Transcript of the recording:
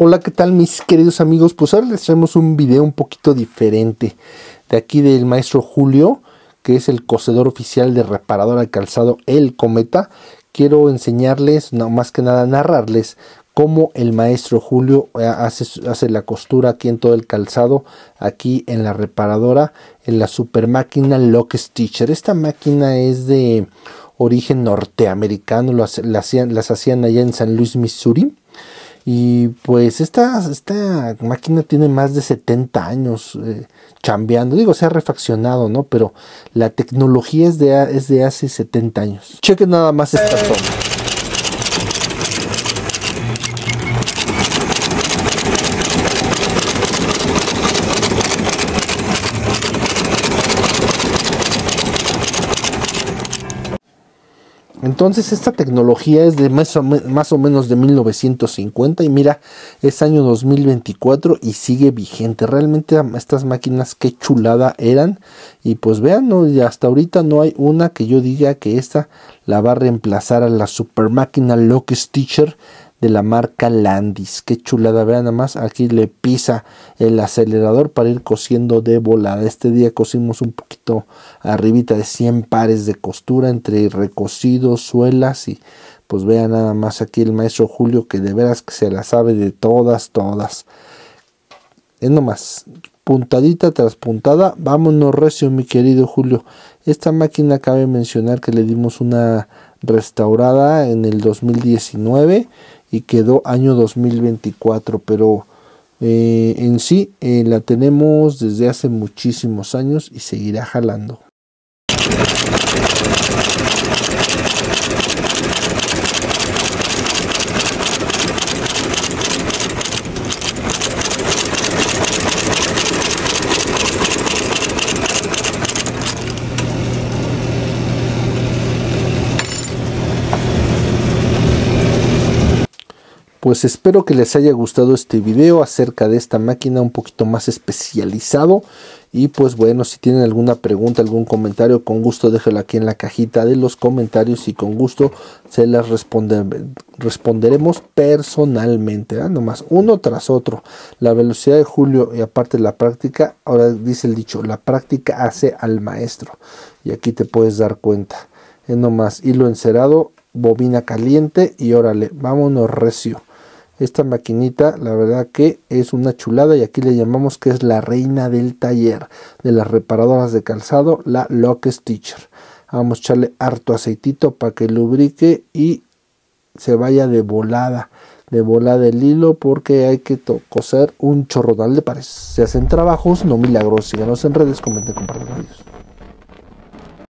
Hola, ¿qué tal mis queridos amigos? Pues ahora les traemos un video un poquito diferente de aquí del maestro Julio, que es el cosedor oficial de reparadora de calzado El Cometa. Quiero enseñarles, no más que nada narrarles cómo el maestro Julio hace la costura aquí en todo el calzado, aquí en la reparadora, en la super máquina Lock Stitcher. Esta máquina es de origen norteamericano, las hacían allá en San Luis, Missouri. Y pues esta máquina tiene más de 70 años chambeando. Digo, se ha refaccionado, ¿no? Pero la tecnología es de hace 70 años. Chequen nada más esta toma. Entonces esta tecnología es de más o menos de 1950 y mira, es año 2024 y sigue vigente. Realmente estas máquinas qué chulada eran. Y pues vean, ¿no? Y hasta ahorita no hay una que yo diga que esta la va a reemplazar a la super máquina Lock Stitcher de la marca Landis. Qué chulada, vean nada más, aquí le pisa el acelerador para ir cosiendo de volada. Este día cosimos un poquito arribita de 100 pares de costura entre recosidos, suelas, y pues vean nada más aquí el maestro Julio, que de veras que se la sabe de todas. Es nomás puntadita tras puntada. Vámonos recio, mi querido Julio. Esta máquina cabe mencionar que le dimos una restaurada en el 2019 y quedó año 2024, pero en sí la tenemos desde hace muchísimos años y seguirá jalando. Pues espero que les haya gustado este video acerca de esta máquina un poquito más especializado. Y pues bueno, si tienen alguna pregunta, algún comentario, con gusto déjenlo aquí en la cajita de los comentarios y con gusto se las responderemos personalmente, ¿eh? Nomás uno tras otro. La velocidad de Julio y aparte la práctica, ahora dice el dicho, la práctica hace al maestro. Y aquí te puedes dar cuenta. Es nomás hilo encerado, bobina caliente y órale, vámonos recio. Esta maquinita la verdad que es una chulada y aquí le llamamos que es la reina del taller de las reparadoras de calzado, la Lock Stitcher. Vamos a echarle harto aceitito para que lubrique y se vaya de volada el hilo, porque hay que coser un chorrodal de pares. Se hacen trabajos, no milagros. Síganos en redes, comenten, compartan. Adiós.